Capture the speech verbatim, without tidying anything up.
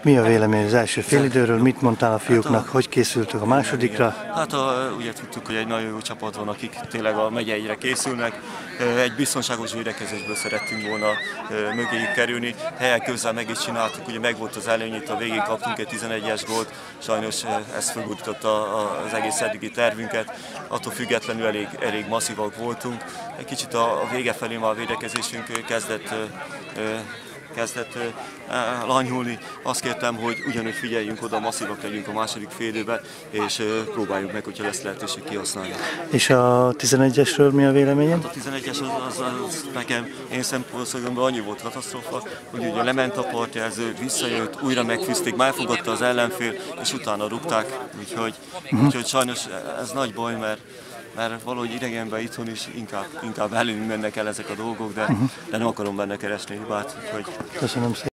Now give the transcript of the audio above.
Mi a vélemény az első félidőről? Mit mondtál a fiúknak? Hát a... Hogy készültök a másodikra? Hát a, ugye tudtuk, hogy egy nagyon jó csapat van, akik tényleg a megyeire készülnek. Egy biztonságos védekezésből szerettünk volna mögéjük kerülni. Helyek közel meg is csináltuk, ugye megvolt az előny, itt a végén kaptunk egy tizenegyes gólt. Sajnos ez fölgújtotta az egész eddigi tervünket. Attól függetlenül elég, elég masszívak voltunk. Egy kicsit a vége felé már a védekezésünk kezdett kezdett uh, lanyhulni. Azt kértem, hogy ugyanúgy figyeljünk oda, masszívak legyünk a második fél időben, és uh, próbáljuk meg, hogyha lesz lehetőség kihasználni. És a tizenegyesről mi a véleményem? Hát a tizenegyes az, az, az nekem, én szempontból annyi volt katasztrófa, hogy ugye lement a partjelző, visszajött, újra megfűzték, megfogadta az ellenfél, és utána rúgták, úgyhogy, uh-huh. úgyhogy sajnos ez nagy baj, mert mert valahogy idegenben itthon is inkább, inkább előnünk mennek el ezek a dolgok, de, uh-huh. de nem akarom benne keresni hibát. Hogy... Köszönöm szépen.